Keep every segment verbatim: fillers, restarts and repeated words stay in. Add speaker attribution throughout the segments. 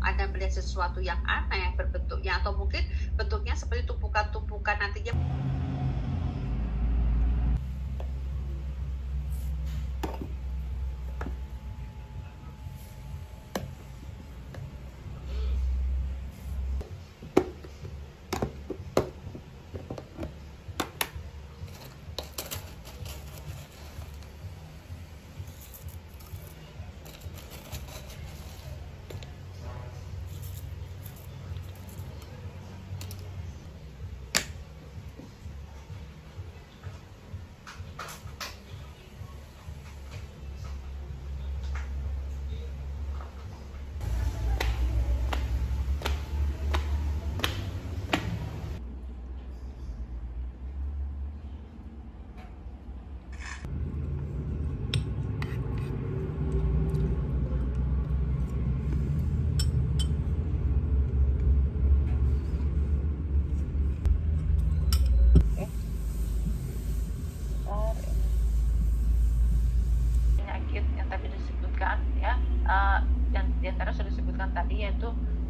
Speaker 1: Anda melihat sesuatu yang aneh berbentuknya, atau mungkin bentuknya seperti tumpukan-tumpukan nantinya. Penyakit yang tadi disebutkan ya, uh, dan diantara sudah disebutkan tadi yaitu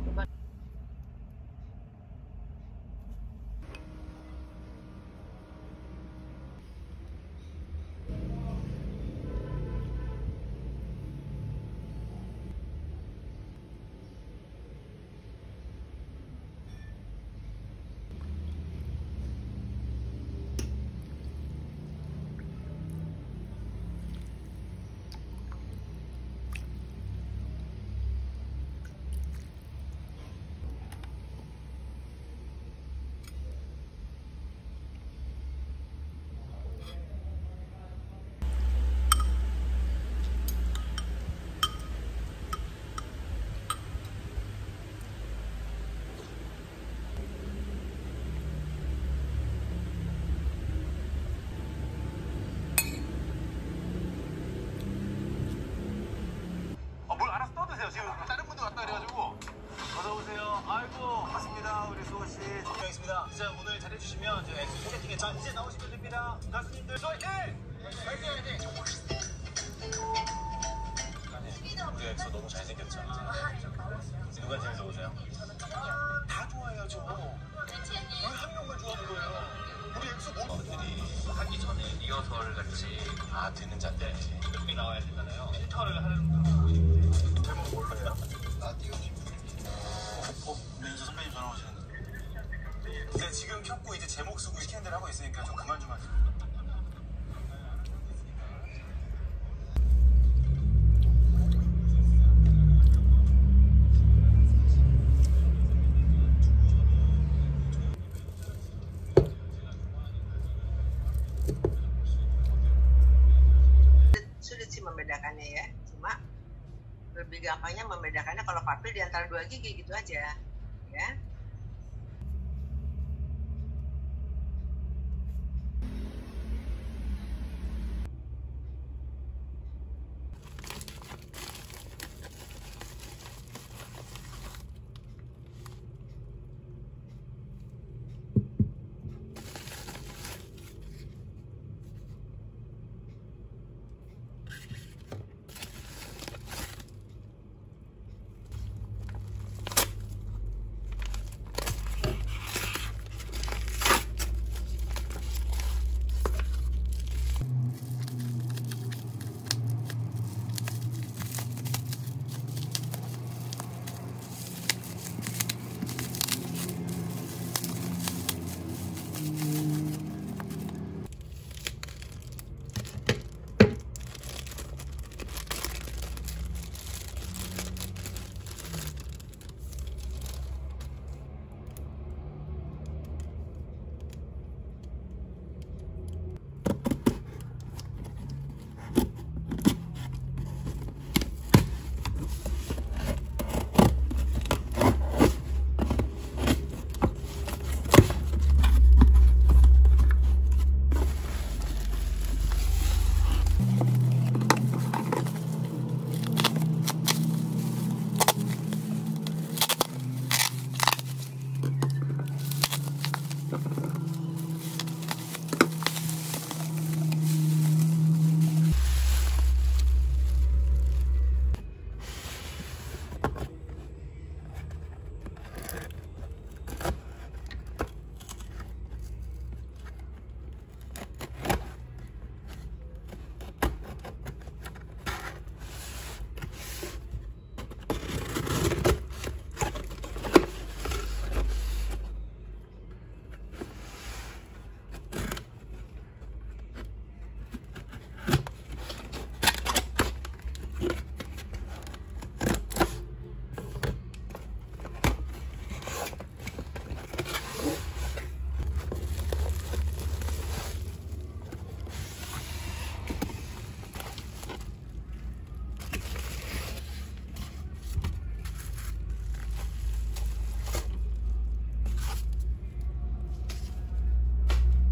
Speaker 2: 지금 다른 분도 왔다 그래가지고 어서 오세요. 아이고 반갑습니다. 우리 수호 씨 진영 있습니다. 진짜 오늘 잘해주시면 저희 엑소 소개팅에 자 이제 나오시면 됩니다. 가수님들 화이팅! 화이팅 화이팅! 우리 엑소 너무 잘생겼죠. 누가 제일 좋으세요? 다 좋아해야죠. 왜 한 명만 좋아하는 거예요? 우리 엑소 뭐 분들이 하기 전에 리허설 같이 아 듣는 잔데 여기 나와야 되잖아요. 필터를 하는 거. 제목 뭘까요? 라디오 팀. 어? 매니저 선배님 전화 오시는데. 네, 지금 켰고 이제 제목 쓰고 스캔들 하고 있으니까 좀 그만 좀 하세요.
Speaker 1: Sulit sih membedakannya ya, cuma lebih gampangnya membedakannya kalau papil di antara dua gigi gitu aja ya.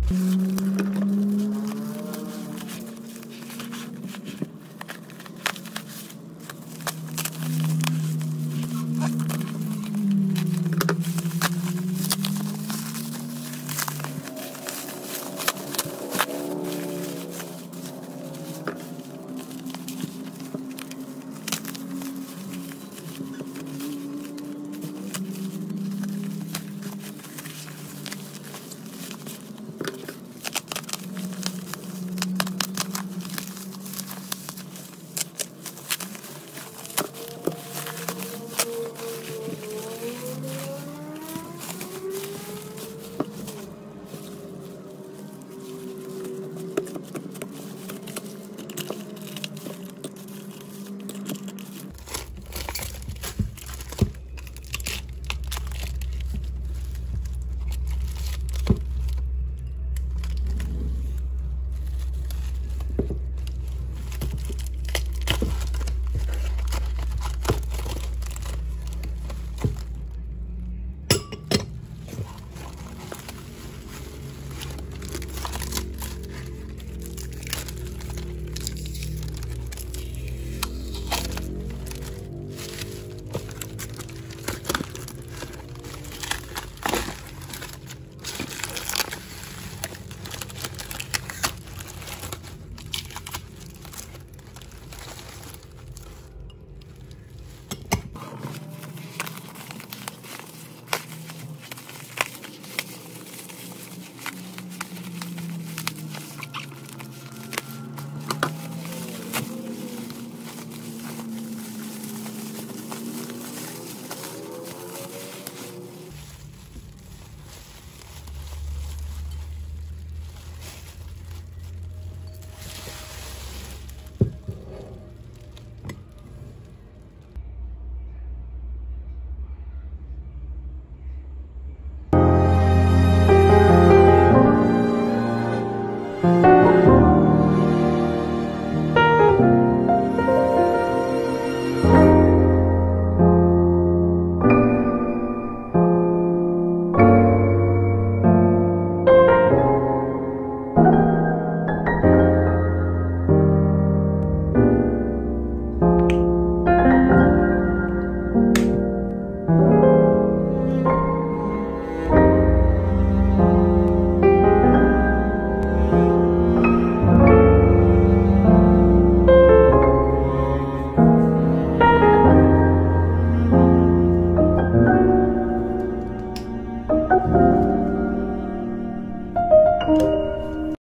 Speaker 1: 음.